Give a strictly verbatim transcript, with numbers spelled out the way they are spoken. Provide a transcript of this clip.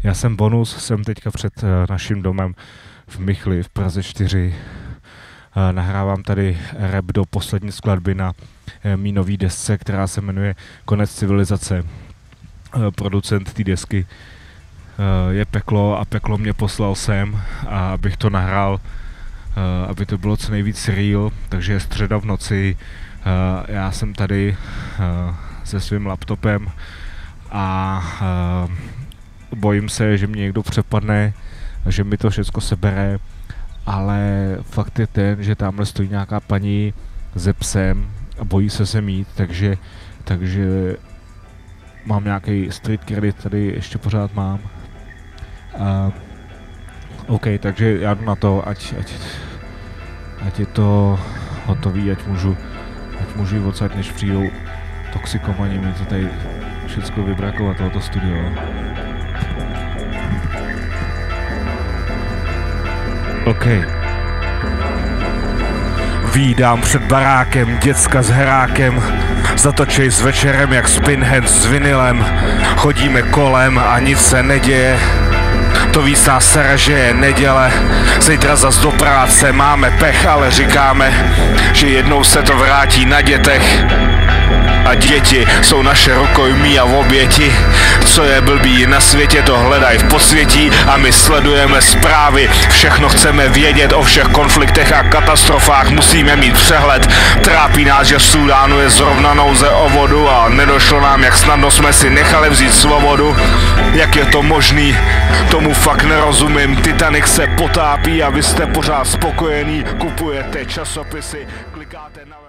Já jsem Bonus, jsem teďka před uh, naším domem v Michli v Praze čtyři. Uh, nahrávám tady rap do poslední skladby na uh, mý nový desce, která se jmenuje Konec civilizace. Uh, producent té desky uh, je Peklo a Peklo mě poslal sem, a abych to nahrál, uh, aby to bylo co nejvíc real, takže je středa v noci. Uh, já jsem tady uh, se svým laptopem a uh, bojím se, že mě někdo přepadne, že mi to všechno sebere, ale fakt je ten, že tamhle stojí nějaká paní se psem a bojí se se mít, takže, takže mám nějaký street credit, tady ještě pořád mám. Uh, OK, takže já jdu na to, ať, ať, ať je to hotový, ať můžu, ať můžu jít odsaď, než přijdou toxikomani, mi to tady všechno vybrakovat, tohoto studio. OK. Vídám před barákem děcka s herákem, zatočej s večerem jak spinhead s vinylem. Chodíme kolem a nic se neděje, to víc nás sere, že je neděle. Zítra zas do práce, máme pech, ale říkáme, že jednou se to vrátí na dětech. A děti jsou naše rukojmí a oběti. Co je blbý na světě, to hledaj v podsvětí. A my sledujeme zprávy, všechno chceme vědět o všech konfliktech a katastrofách. Musíme mít přehled, trápí nás, že v Súdánu je zrovna nouze o vodu. A nedošlo nám, jak snadno jsme si nechali vzít svobodu. Jak je to možný, tomu fakt nerozumím. Titanic se potápí a vy jste pořád spokojení. Kupujete časopisy, klikáte na